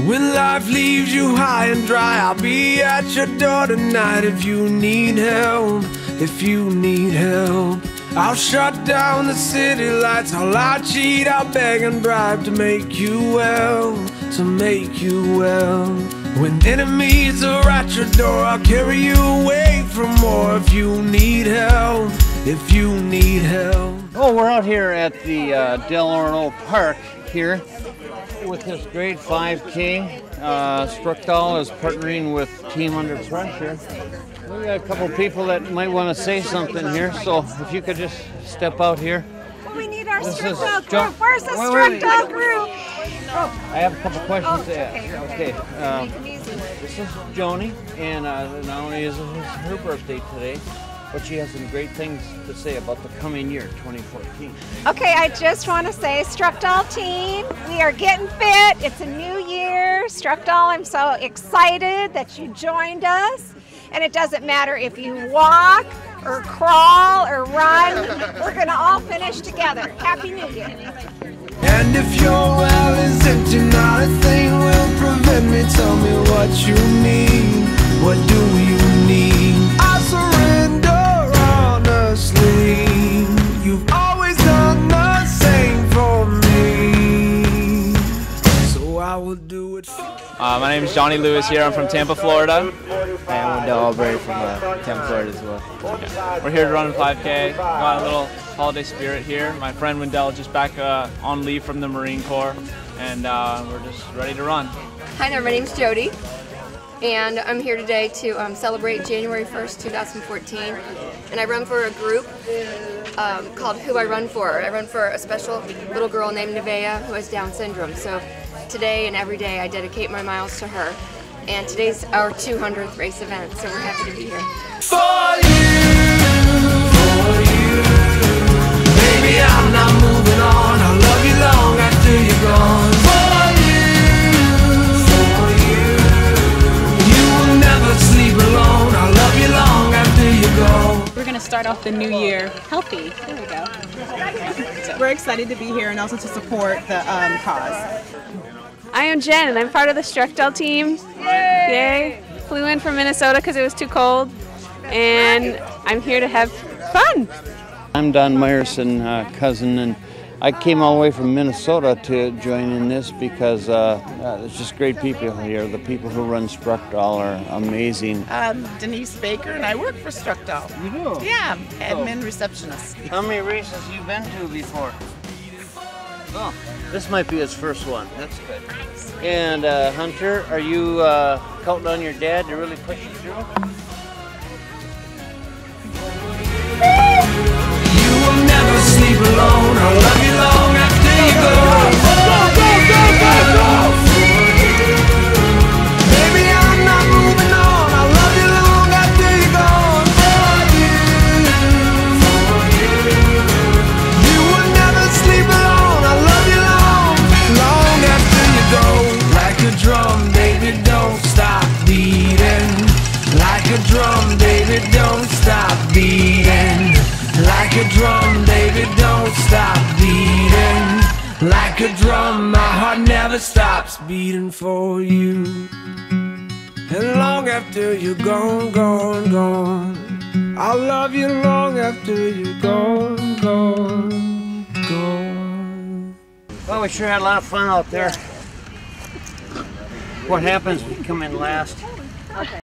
When life leaves you high and dry, I'll be at your door tonight. If you need help, if you need help, I'll shut down the city lights. I'll cheat, I'll beg and bribe to make you well, to make you well. When enemies are at your door, I'll carry you away from more. If you need help, if you need help. Oh, we're out here at the Del Oro Park here with this great 5K. Structall is partnering with Team Under Pressure. We got a couple people that might want to say something here, so if you could just step out here. We need our Structall group. Where's the Structall group? I have a couple questions to ask. Okay. This is Joni, and not only is it her birthday today, but she has some great things to say about the coming year, 2014. Okay, I just want to say, Structall team, we are getting fit. It's a new year. Structall, I'm so excited that you joined us. And it doesn't matter if you walk or crawl or run, we're going to all finish together. Happy New Year. And if your well is empty, not a thing will prevent me. Tell me what you need. What do you need? I surrender honestly. You've always done the same for me, so I will do it for you. My name is Johnny Lewis here. I'm from Tampa, Florida. Hey, I'm Wendell Albury from Tampa, Florida as well. Yeah. We're here to run a 5K. Got a little holiday spirit here. My friend Wendell just back on leave from the Marine Corps, and we're just ready to run. Hi there, my name's Jody, and I'm here today to celebrate January 1st, 2014. And I run for a group called Who I Run For. I run for a special little girl named Nevaeh who has Down syndrome. So today and every day I dedicate my miles to her. And today's our 200th race event, so we're happy to be here. For you, baby, I'm not moving on. I'll love you long after you're gone. For you, you will never sleep alone. I'll love you long after you go. We're going to start off the new year healthy. There we go. So we're excited to be here and also to support the cause. I am Jen, and I'm part of the Structall team. Yay! Flew in from Minnesota because it was too cold, and I'm here to have fun. I'm Don Meyerson, cousin, and I came all the way from Minnesota to join in this because there's just great people here. The people who run Structall are amazing. Denise Baker, and I work for Structall. You do? Yeah, admin receptionist. How many races have you been to before? Oh, this might be his first one. That's good. And Hunter, are you counting on your dad to really push you through? You will never sleep alone. I'll love you long after you go. Baby, I'm not moving on. I'll love you long after you're gone. For you, you will never sleep alone. I'll love you long after you go. Like a drum, baby, don't stop beating. Like a drum, baby, don't stop beating. Like a drum, baby, don't stop beating. Like a drum, my heart never stops beating for you. And long after you're gone, gone, gone, I'll love you long after you're gone, gone, gone. Well, we sure had a lot of fun out there. What happens when you come in last?